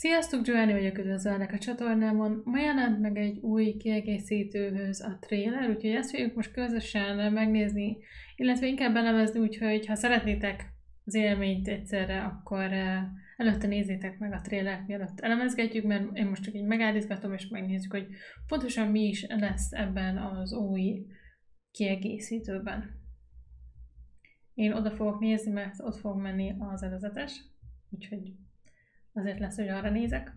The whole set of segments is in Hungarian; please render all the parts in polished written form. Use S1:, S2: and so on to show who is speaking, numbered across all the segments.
S1: Sziasztok, Giovanni vagyok, üdvözöllek a csatornámon. Ma jelent meg egy új kiegészítőhöz a trailer, úgyhogy ezt fogjuk most közösen megnézni, illetve inkább elemezni, úgyhogy ha szeretnétek az élményt egyszerre, akkor előtte nézzétek meg a trailert, mielőtt elemezgetjük, mert én most csak így megállítgatom, és megnézzük, hogy pontosan mi is lesz ebben az új kiegészítőben. Én oda fogok nézni, mert ott fog menni az előzetes, úgyhogy azért lesz, hogy arra nézek.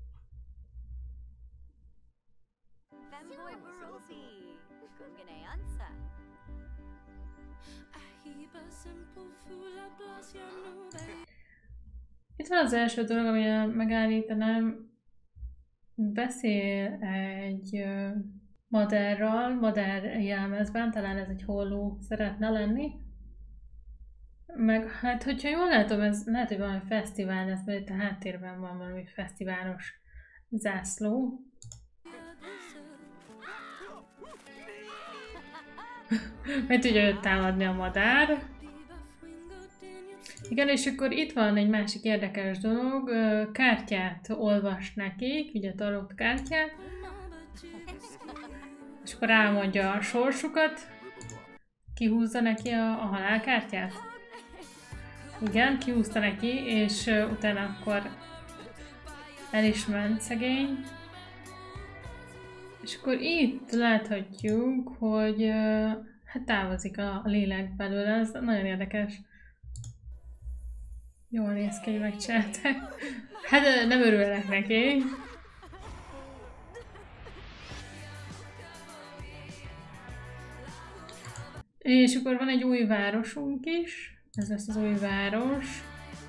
S1: Itt van az első dolog, amire megállítanám. Beszél egy madárral, madár jelmezben, talán ez egy holló szeretne lenni. Meg hát, hogyha jól látom, ez lehet, hogy valami fesztivál lesz, mert itt a háttérben van valami fesztiválos zászló. Meg tudja őt támadni a madár. Igen, és akkor itt van egy másik érdekes dolog, kártyát olvas nekik, ugye tarot kártyát, és akkor elmondja a sorsukat, kihúzza neki a halálkártyát. Igen, kihúzta neki, és utána akkor el is ment szegény. És akkor itt láthatjuk, hogy hát távozik a lélek belőle, ez nagyon érdekes. Jól néz ki, hogy megcsinálták. Hát nem örülnek neki. És akkor van egy új városunk is. Ez lesz az új város.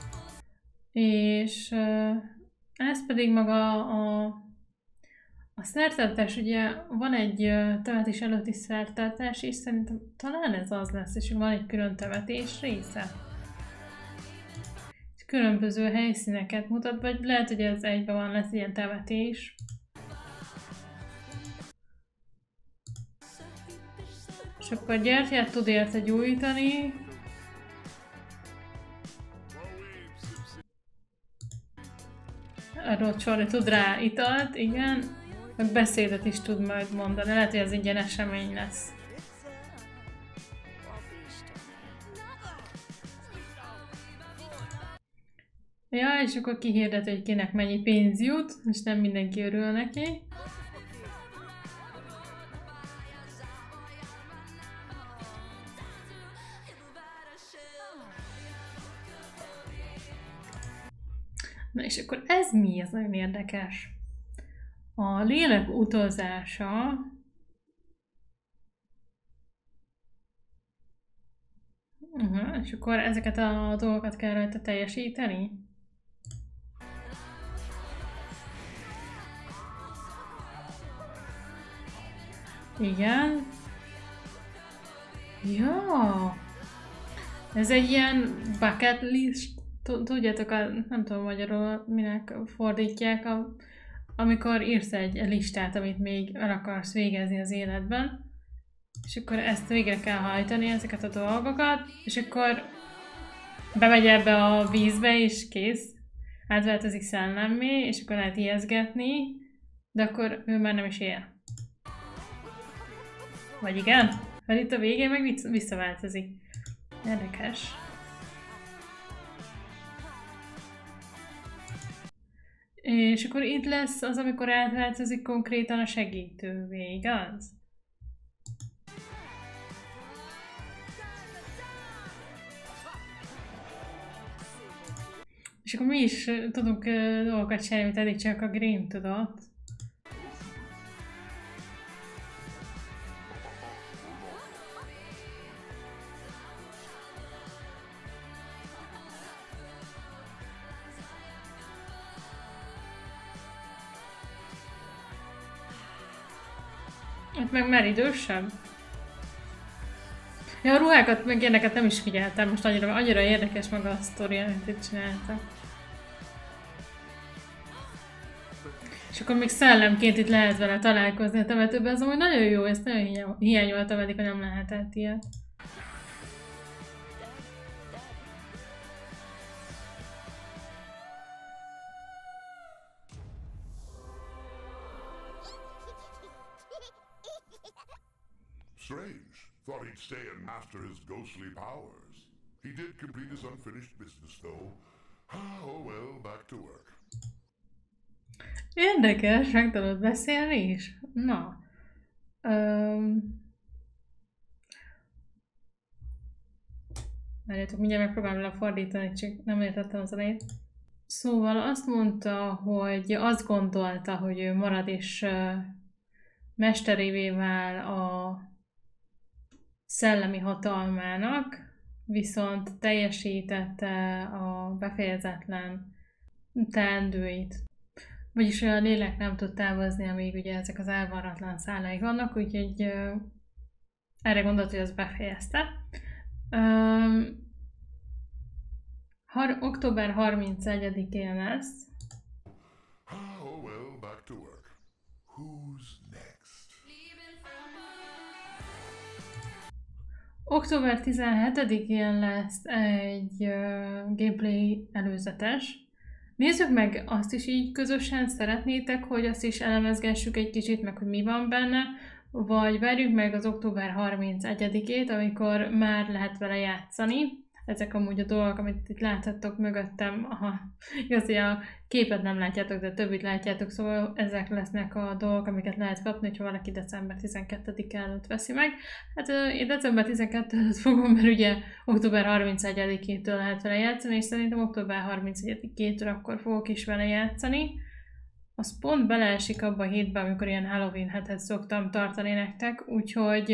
S1: És ez pedig maga a szertartás, ugye van egy temetés előtti szertartás, és szerintem talán ez az lesz, és van egy külön temetés része. És különböző helyszíneket mutat, vagy lehet, hogy ez egyben van, lesz ilyen temetés. És akkor gyertyát tud érte gyújtani. Rocsolni tud rá italt, igen. Meg beszédet is tud majd mondani. Lehet, hogy ez egy ilyen esemény lesz. Ja, és akkor kihirdet, hogy kinek mennyi pénz jut, és nem mindenki örül neki. Na és akkor ez mi? Ez nagyon érdekes. A lélek utazása. És akkor ezeket a dolgokat kell rajta teljesíteni? Igen. Ja. Ez egy ilyen bucket list. Tudjátok, nem tudom magyarul minek fordítják, amikor írsz egy listát, amit még el akarsz végezni az életben, és akkor ezt végre kell hajtani, ezeket a dolgokat, és akkor bemegy ebbe a vízbe, és kész. Átváltozik szellemmé, és akkor lehet ijeszgetni, de akkor ő már nem is él. Vagy igen? Mert itt a végén meg visszaváltozik. Érdekes. És akkor itt lesz az, amikor átváltozik konkrétan a segítővé, igaz? És akkor mi is tudunk dolgokat csinálni, amit eddig csak a Green tudott. Ott meg már idősebb. Ja, a ruhákat, meg ilyeneket nem is figyeltem, most annyira érdekes maga a sztori, amit itt csináltak. És akkor még szellemként itt lehet vele találkozni a temetőben, az amúgy nagyon jó, ezt nagyon hiányoltam eddig, hogy nem lehetett ilyet.
S2: Strange. Thought he'd stay and master his ghostly powers. He did complete his unfinished business, though. Oh well, back to work.
S1: Érdekes, meg tudod beszélni is? Na. Várjátok, mindjárt megpróbálom lefordítani, csak nem értettem az elejét. Szóval azt mondta, hogy azt gondolta, hogy ő marad és mesterévé vál a szellemi hatalmának, viszont teljesítette a befejezetlen teendőit. Vagyis a lélek nem tud távozni, amíg ugye ezek az elvarratlan szálai vannak, úgyhogy erre gondolt, hogy az befejezte. Október 31-én lesz.
S2: Oh well, back to work. Who's next?
S1: Október 17-én lesz egy gameplay előzetes. Nézzük meg azt is így közösen, szeretnétek, hogy azt is elemezgessük egy kicsit, meg hogy mi van benne, vagy várjuk meg az október 31-ét, amikor már lehet vele játszani. Ezek amúgy a dolgok, amit itt láthattok mögöttem, igaz, hogy a képet nem látjátok, de többit látjátok, szóval ezek lesznek a dolgok, amiket lehet kapni, hogyha valaki december 12-e előtt veszi meg. Hát én december 12 előtt fogom, mert ugye október 31-től lehet vele játszani, és szerintem október 31-től akkor fogok is vele játszani. Az pont beleesik abba a hétbe, amikor ilyen Halloween hetet szoktam tartani nektek, úgyhogy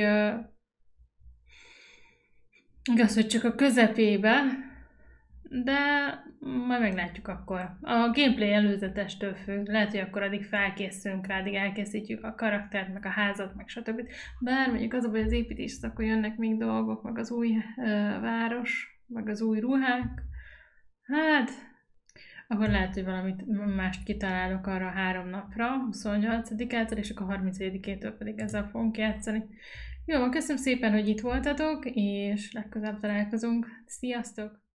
S1: igaz, hogy csak a közepébe, de majd meglátjuk akkor. A gameplay előzetestől függ, lehet, hogy akkor addig felkészülünk rá, addig elkészítjük a karaktert, meg a házat, meg stb. Bár mondjuk az a baj, az építés, akkor jönnek még dolgok, meg az új város, meg az új ruhák. Hát, akkor lehet, hogy valamit mást kitalálok arra 3 napra, 28-ától, és akkor 31-től pedig ezzel fogunk játszani. Jó, köszönöm szépen, hogy itt voltatok, és legközelebb találkozunk. Sziasztok!